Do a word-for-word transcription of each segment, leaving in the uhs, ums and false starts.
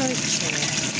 pork chop.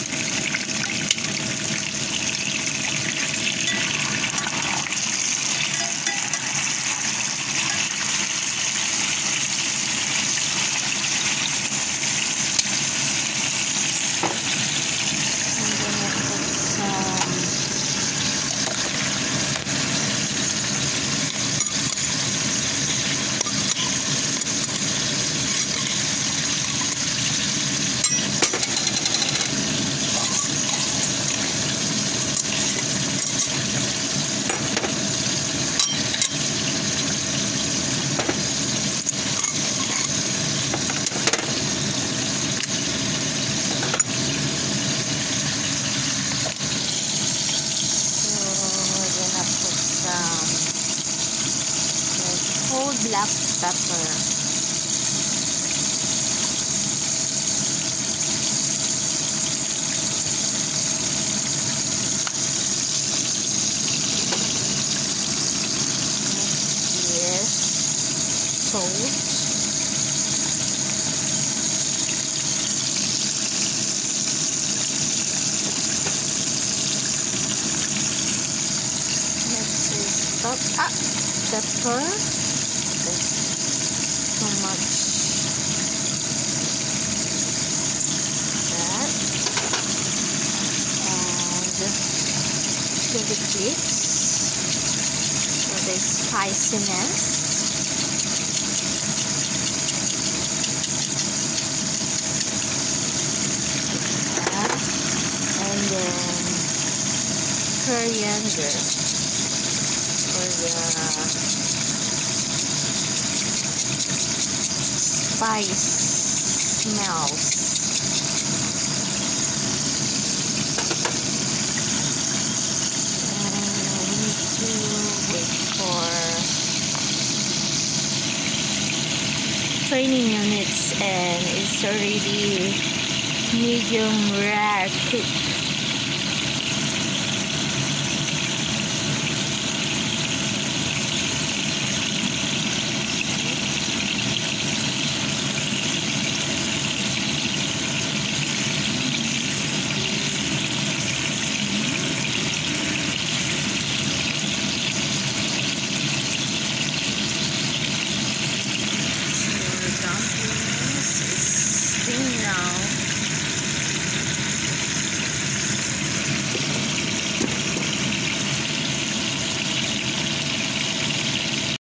Whole black pepper. Yes, salt. Next is top ah, pepper. So much that and chili flakes for the spiciness, that, and then coriander for the spice smells. And I need to wait for twenty minutes and it's already medium rare cooked.